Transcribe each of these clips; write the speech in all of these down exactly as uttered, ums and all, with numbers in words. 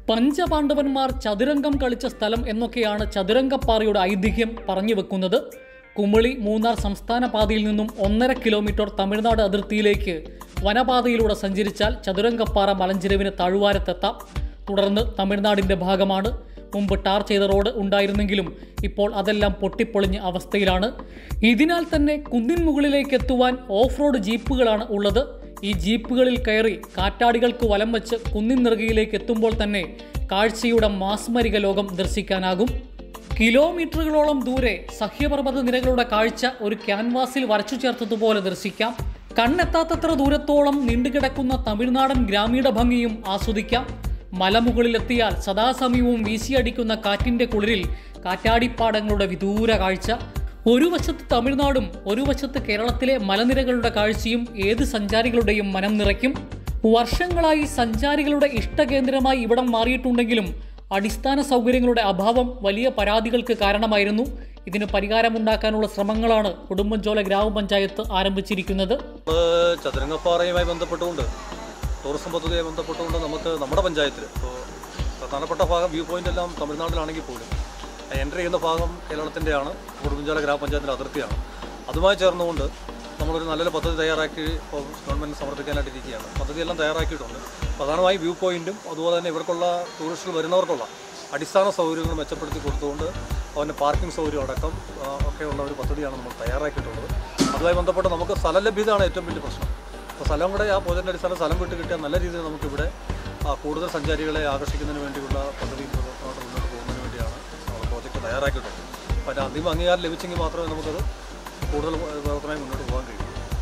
പഞ്ചപാണ്ഡവന്മാർ ചതുരംഗം കളിച്ച സ്ഥലം എന്നൊക്കെയാണ് ചതുരംഗപ്പാറയുടെ ഐതിഹ്യം പറഞ്ഞു വെക്കുന്നത്. കുമളി മൂന്നാർ സംസ്ഥാന പാതയിൽ നിന്നും ഒന്നര കിലോമീറ്റർ തമിഴ്നാട് അതിർത്തിയിലേക്ക് വനപാതയിലൂടെ സഞ്ചരിച്ചാൽ ചതുരംഗപ്പാറ മലഞ്ചെരുവിന് താഴ്വാരത്തെത്താം. തുടർന്ന് തമിഴ്നാടിൻ്റെ ഭാഗമാണ്. മുമ്പ് ടാർ ചെയ്ത റോഡ് ഉണ്ടായിരുന്നെങ്കിലും ഇപ്പോൾ അതെല്ലാം പൊട്ടിപ്പൊളിഞ്ഞ അവസ്ഥയിലാണ്. ഇതിനാൽ തന്നെ കുന്നിൻ മുകളിലേക്ക് എത്തുവാൻ ഓഫ് റോഡ് ജീപ്പുകളാണ് ഉള്ളത്. ഈ ജീപ്പുകളിൽ കയറി കാറ്റാടികൾക്ക് വലം വെച്ച് കുന്നിൻ നെറുകയിലേക്ക് എത്തുമ്പോൾ തന്നെ കാഴ്ചയുടെ മാസ്മരിക ലോകം ദർശിക്കാനാകും. കിലോമീറ്ററുകളോളം ദൂരെ സഹ്യപർവ്വത നിരകളുടെ കാഴ്ച ഒരു ക്യാൻവാസിൽ വരച്ചു ചേർത്തതുപോലെ ദർശിക്കാം. കണ്ണെത്താത്തത്ര ദൂരത്തോളം നീണ്ടുകിടക്കുന്ന തമിഴ്നാടൻ ഗ്രാമീണ ഭംഗിയും ആസ്വദിക്കാം. മലമുകളിലെത്തിയാൽ സദാസമയവും വീശിയടിക്കുന്ന കാറ്റിൻ്റെ കുളിരിൽ കാറ്റാടിപ്പാടങ്ങളുടെ വിദൂര കാഴ്ച. ഒരു വശത്ത് തമിഴ്നാടും ഒരു വശത്ത് കേരളത്തിലെ മലനിരകളുടെ കാഴ്ചയും ഏത് സഞ്ചാരികളുടെയും മനം നിറയ്ക്കും. വർഷങ്ങളായി സഞ്ചാരികളുടെ ഇഷ്ടകേന്ദ്രമായി ഇവിടം മാറിയിട്ടുണ്ടെങ്കിലും അടിസ്ഥാന സൗകര്യങ്ങളുടെ അഭാവം വലിയ പരാതികൾക്ക് കാരണമായിരുന്നു. ഇതിന് പരിഹാരമുണ്ടാക്കാനുള്ള ശ്രമങ്ങളാണ് ഉടുമ്പൻചോല ഗ്രാമപഞ്ചായത്ത് ആരംഭിച്ചിരിക്കുന്നത്. ചതുരംഗപ്പാറയുമായി ബന്ധപ്പെട്ടുകൊണ്ട് ടൂറിസം പദ്ധതിയുമായി ബന്ധപ്പെട്ടുകൊണ്ട് നമുക്ക് നമ്മുടെ പഞ്ചായത്തിൽ ഇപ്പോൾ പ്രധാനപ്പെട്ട ഭാഗം വ്യൂ പോയിന്റ് എല്ലാം തമിഴ്നാട്ടിലാണെങ്കിൽ പോലും എൻട്രി ചെയ്യുന്ന ഭാഗം കേരളത്തിൻ്റെയാണ്. ഉടുമ്പൻചോല ഗ്രാമപഞ്ചായത്തിൻ്റെ അതിർത്തിയാണ്. അതുമായി ചേർന്നുകൊണ്ട് നമ്മളൊരു നല്ലൊരു പദ്ധതി തയ്യാറാക്കി ഇപ്പോൾ ഗവൺമെൻറ് സമർപ്പിക്കാനായിട്ടിരിക്കുകയാണ്. പദ്ധതിയെല്ലാം തയ്യാറാക്കിയിട്ടുണ്ട്. പ്രധാനമായി വ്യൂ പോയിൻറ്റും അതുപോലെ തന്നെ ഇവർക്കുള്ള ടൂറിസ്റ്റുകൾ വരുന്നവർക്കുള്ള അടിസ്ഥാന സൗകര്യങ്ങൾ മെച്ചപ്പെടുത്തി കൊടുത്തുകൊണ്ട് അവൻ്റെ പാർക്കിംഗ് സൗകര്യം അടക്കം ഒക്കെയുള്ള ഒരു പദ്ധതിയാണ് നമ്മൾ തയ്യാറാക്കിയിട്ടുള്ളത്. അതുമായി ബന്ധപ്പെട്ട് നമുക്ക് സ്ഥലലഭ്യതയാണ് ഏറ്റവും വലിയ പ്രശ്നം. അപ്പോൾ സ്ഥലം കൂടെ ആ പ്രോജക്റ്റിൻ്റെ അടിസ്ഥാന സ്ഥലം വിട്ട് കിട്ടിയാൽ നല്ല രീതിയിൽ നമുക്കിവിടെ കൂടുതൽ സഞ്ചാരികളെ ആകർഷിക്കുന്നതിന് വേണ്ടിയുള്ള പദ്ധതി മുന്നോട്ട് പോകുന്നതിന് വേണ്ടിയാണ് നമ്മൾ പ്രോജക്റ്റ് തയ്യാറാക്കിയിട്ടുള്ളത്. അപ്പോൾ അതിന് അന്തിമ അംഗീകാരം ലഭിച്ചെങ്കിൽ മാത്രമേ നമുക്കത് കൂടുതൽ പ്രവർത്തനമായി മുന്നോട്ട് പോകാൻ കഴിയും.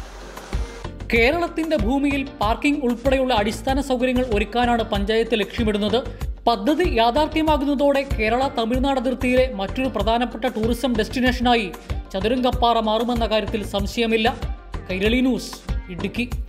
കേരളത്തിന്റെ ഭൂമിയിൽ പാർക്കിംഗ് ഉൾപ്പെടെയുള്ള അടിസ്ഥാന സൗകര്യങ്ങൾ ഒരുക്കാനാണ് പഞ്ചായത്ത് ലക്ഷ്യമിടുന്നത്. പദ്ധതി യാഥാർത്ഥ്യമാകുന്നതോടെ കേരള തമിഴ്നാട് അതിർത്തിയിലെ മറ്റൊരു പ്രധാനപ്പെട്ട ടൂറിസം ഡെസ്റ്റിനേഷനായി ചതുരംഗപ്പാറ മാറുമെന്ന കാര്യത്തിൽ സംശയമില്ല. കൈരളി ന്യൂസ്, ഇടുക്കി.